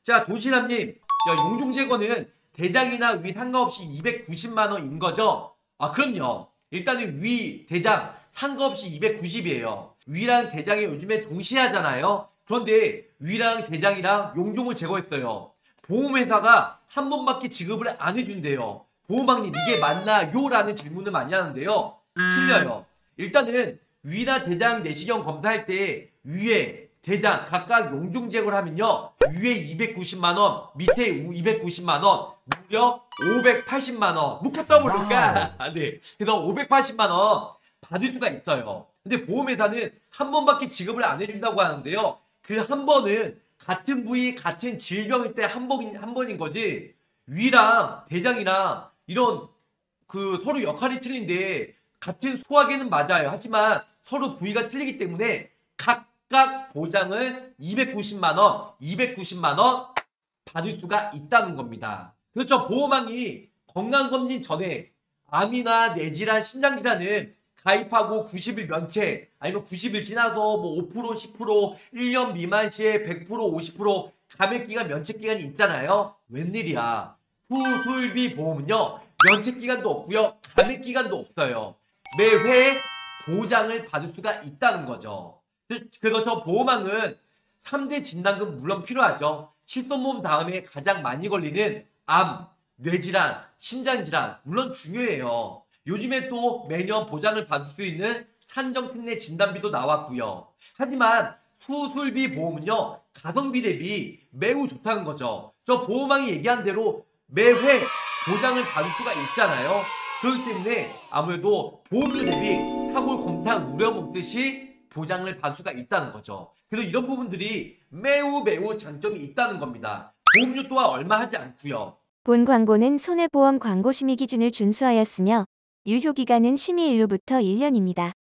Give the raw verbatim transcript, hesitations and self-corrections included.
자, 도시남님, 야, 용종재건은 대장이나 위 상관없이 이백구십만 원인 거죠? 아, 그럼요. 일단은 위, 대장 상관없이 이백구십이에요. 위랑 대장이 요즘에 동시에 하잖아요. 그런데 위랑 대장이랑 용종을 제거했어요. 보험회사가 한 번밖에 지급을 안 해준대요. 보호망님, 이게 맞나요? 라는 질문을 많이 하는데요. 틀려요. 일단은 위나 대장 내시경 검사할 때 위에 대장 각각 용종 제거를 하면요, 위에 이백구십만 원, 밑에 이백구십만 원, 무려 오백팔십만 원. 묶었다 모를까? 네. 그래서 오백팔십만 원 받을 수가 있어요. 근데 보험회사는 한 번밖에 지급을 안 해준다고 하는데요. 그 한 번은 같은 부위, 같은 질병일 때 한 번인, 한 번인 거지. 위랑 대장이랑 이런 그 서로 역할이 틀린데 같은 소화기는 맞아요. 하지만 서로 부위가 틀리기 때문에 각각 보장을 이백구십만 원, 이백구십만 원 받을 수가 있다는 겁니다. 그렇죠. 보호망이 건강검진 전에 암이나 뇌질환, 신장질환은 가입하고 구십 일 면책, 아니면 구십 일 지나서 뭐 오 퍼센트, 십 퍼센트, 일 년 미만 시에 백 퍼센트, 오십 퍼센트 감액기간, 면책기간이 있잖아요. 웬일이야. 수술비 보험은요, 면책기간도 없고요, 감액기간도 없어요. 매회 보장을 받을 수가 있다는 거죠. 그래서 저 보험왕은 삼 대 진단금 물론 필요하죠. 실손보험 다음에 가장 많이 걸리는 암, 뇌질환, 신장질환 물론 중요해요. 요즘에 또 매년 보장을 받을 수 있는 산정특례 진단비도 나왔고요. 하지만 수술비 보험은요, 가성비 대비 매우 좋다는 거죠. 저 보험왕이 얘기한 대로 매회 보장을 받을 수가 있잖아요. 그렇기 때문에 아무래도 보험료 대비 사골 곰탕 우려 먹듯이 보장을 받을 수가 있다는 거죠. 그래서 이런 부분들이 매우 매우 장점이 있다는 겁니다. 보험료 또한 얼마 하지 않고요. 본 광고는 손해보험 광고 심의 기준을 준수하였으며 유효기간은 심의일로부터 일 년입니다.